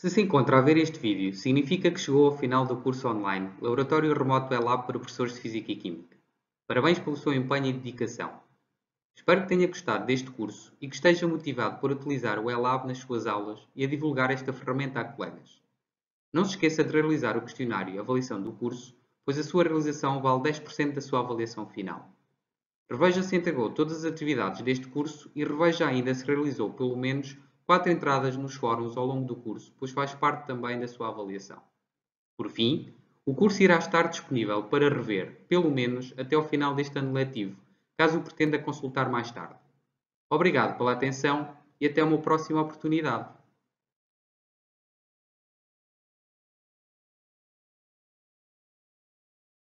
Se encontra a ver este vídeo, significa que chegou ao final do curso online Laboratório Remoto ELAB para Professores de Física e Química. Parabéns pelo seu empenho e dedicação. Espero que tenha gostado deste curso e que esteja motivado por utilizar o ELAB nas suas aulas e a divulgar esta ferramenta a colegas. Não se esqueça de realizar o questionário e avaliação do curso, pois a sua realização vale 10% da sua avaliação final. Reveja se integrou todas as atividades deste curso e reveja ainda se realizou pelo menos 4 entradas nos fóruns ao longo do curso, pois faz parte também da sua avaliação. Por fim, o curso irá estar disponível para rever, pelo menos até ao final deste ano letivo, caso o pretenda consultar mais tarde. Obrigado pela atenção e até uma próxima oportunidade.